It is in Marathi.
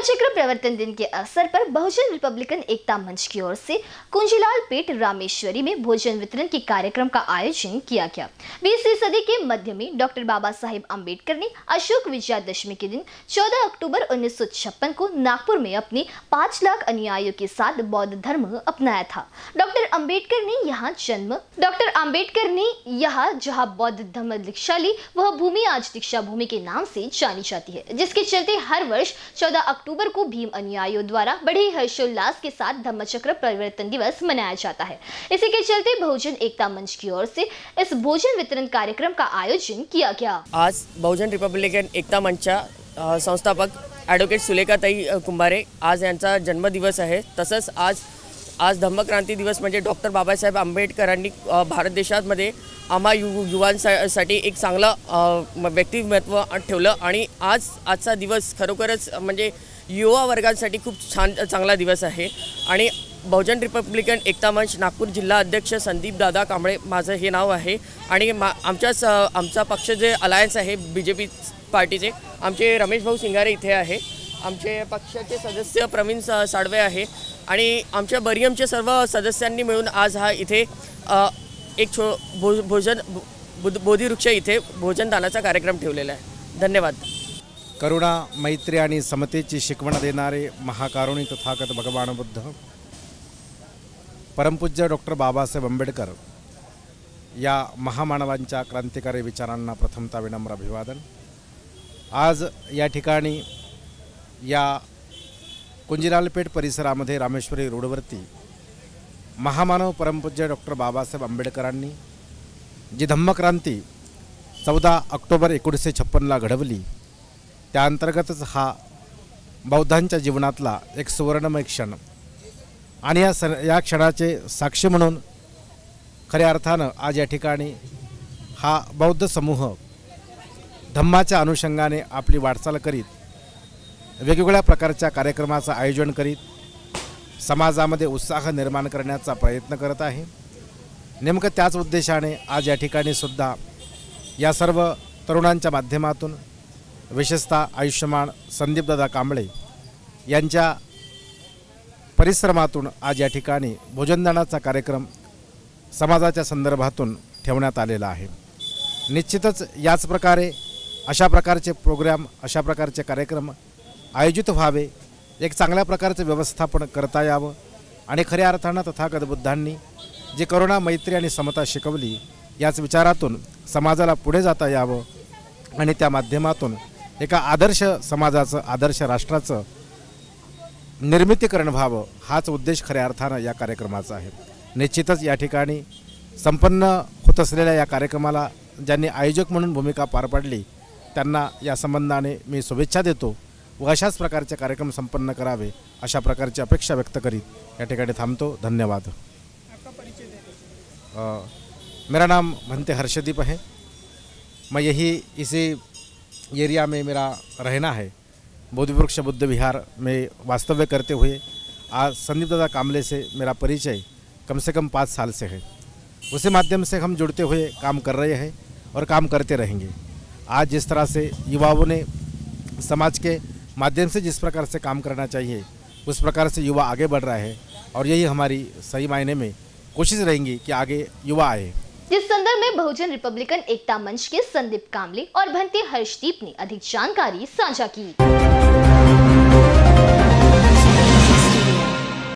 धम्मचक्र प्रवर्तन दिन के अवसर पर बहुजन रिपब्लिकन एकता मंच की ओर से कुंजीलाल पेट रामेश्वरी में भोजन वितरण के कार्यक्रम का आयोजन किया गया। 20वीं सदी के मध्य में डॉक्टर बाबा साहेब अम्बेडकर ने अशोक विजयादशमी के दिन 14 अक्टूबर 1956 को नागपुर में अपने 5 लाख अनुयायियों के साथ बौद्ध धर्म अपनाया था। डॉक्टर अम्बेडकर ने यहाँ जहाँ बौद्ध धर्म दीक्षा ली, वह भूमि आज दीक्षा भूमि के नाम से जानी जाती है, जिसके चलते हर वर्ष 14 अक्टूबर को भीम अनुयायियों द्वारा बड़े हर्षोल्लास के साथ धम्मचक्र परिवर्तन दिवस मनाया जाता है। इसी के चलते बहुजन एकता मंच की ओर से इस भोजन वितरण कार्यक्रम का आयोजन किया गया। आज बहुजन रिपब्लिकन एकता मंचच्या संस्थापक ॲडव्होकेट सुलेखाताई कुंभारे आज यांचा जन्मदिवस आहे। तसंच आज धम्मक्रांती दिवस म्हणजे डॉक्टर बाबासाहेब आंबेडकरांनी भारत देशामध्ये आम्हा युवांसाठी एक चांगलं व्यक्तिमत्व ठेवलं आणि आजचा दिवस खरोखरच म्हणजे युवा वर्गांसाठी खूप चांगला दिवस आहे। आणि बहुजन रिपब्लिकन एकता मंच नागपूर जिल्हा अध्यक्ष संदीप दादा कांबळे माझं हे नाव आहे। आणि आमचा पक्ष जे अलायन्स आहे बीजेपी पार्टीचे आमचे रमेश भाऊ सिंगारे इथे आहे। आमचे पक्षाचे सदस्य प्रवीण साडवे आहे आणि आमच्या बरियमचे सर्व सदस्यांनी मिळून आज हा इथे एक भोजन बोधिवृक्ष इथे भोजनदानाचा कार्यक्रम ठेवलेला आहे। धन्यवाद। करुणा मैत्री आणि समतेची शिकवण देणारे महाकारुणी तथागत भगवान बुद्ध परमपूज्य डॉक्टर बाबासाहेब आंबेडकर या महामानवांच्या क्रांतिकारी विचारांना प्रथमतः विनम्र अभिवादन। आज या ठिकाणी या कुंजीलालपेठ परिसरामध्ये रामेश्वरी रोडवरती महामानव परमपूज्य डॉक्टर बाबासाहेब आंबेडकरांनी जी धम्मक्रांती 14 ऑक्टोबर 1956ला घडवली, त्या अंतर्गतच हा बौद्धांच्या जीवनातला एक सुवर्णमय क्षण आणि या क्षणाचे साक्षी म्हणून खऱ्या अर्थानं आज या ठिकाणी हा बौद्ध समूह धम्माच्या अनुषंगाने आपली वाटचाल करीत वेगवेगळ्या प्रकारच्या कार्यक्रमाचं आयोजन करीत समाजामध्ये उत्साह निर्माण करण्याचा प्रयत्न करत आहे। नेमकं त्याच उद्देशाने आज या ठिकाणी सुद्धा या सर्व तरुणांच्या माध्यमातून विशेषतः आयुष्यमान संदीपदादा कांबळे यांच्या परिश्रमातून आज या ठिकाणी भोजनदानाचा कार्यक्रम समाजाच्या संदर्भातून ठेवण्यात आलेला आहे। निश्चितच याच प्रकारे अशा प्रकारचे प्रोग्राम अशा प्रकारचे कार्यक्रम आयोजित व्हावे, एक चांगल्या प्रकारचे व्यवस्थापन करता यावं आणि खऱ्या अर्थानं तथागत बुद्धांनी जी करुणा मैत्री आणि समता शिकवली याच विचारातून समाजाला पुढे जाता यावं आणि त्या माध्यमातून एका आदर्श समाजाचं आदर्श राष्ट्राचं निर्मितीकरण व्हावं, हाच उद्देश खऱ्या अर्थानं या कार्यक्रमाचा आहे। निश्चितच या ठिकाणी संपन्न होत असलेल्या या कार्यक्रमाला ज्यांनी आयोजक म्हणून भूमिका पार पाडली त्यांना या संबंधाने मी शुभेच्छा देतो व अशाच प्रकारचे कार्यक्रम संपन्न करावे अशा प्रकारची अपेक्षा व्यक्त करीत या ठिकाणी थांबतो। धन्यवाद। मेरा नाम भंते हर्षदीप है। मैं इसी एरिया में मेरा रहना है। बोधिवृक्ष बुद्ध विहार में वास्तव्य करते हुए आज संदीप दादा कांबळे से मेरा परिचय कम से कम 5 साल से है। उसी माध्यम से हम जुड़ते हुए काम कर रहे हैं और काम करते रहेंगे। आज जिस तरह से युवाओं ने समाज के माध्यम से जिस प्रकार से काम करना चाहिए उस प्रकार से युवा आगे बढ़ रहा है और यही हमारी सही मायने में कोशिश रहेंगी कि आगे युवा आए। जिस संदर्भ में बहुजन रिपब्लिकन एकता मंच के संदीप कांबळे और भंते हर्षदीप ने अधिक जानकारी साझा की।